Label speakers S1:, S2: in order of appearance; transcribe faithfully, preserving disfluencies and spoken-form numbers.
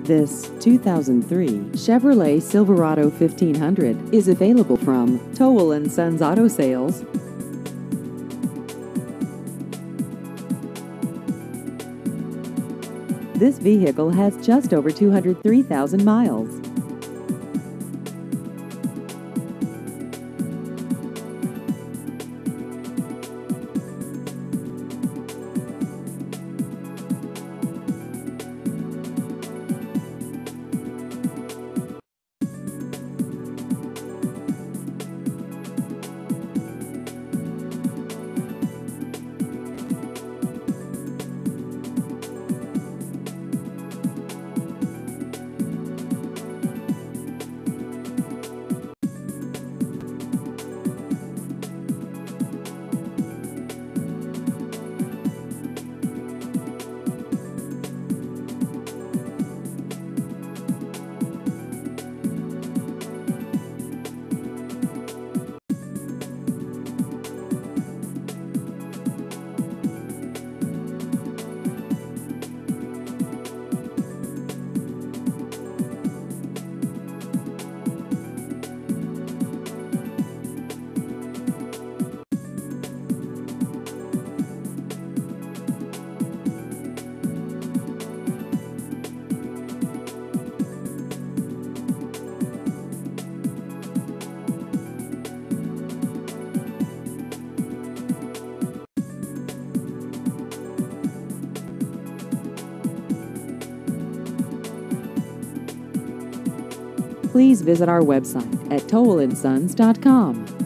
S1: This two thousand three Chevrolet Silverado fifteen hundred is available from Towle and Sons Auto Sales. This vehicle has just over two hundred three thousand miles. Please visit our website at towle and sons dot com.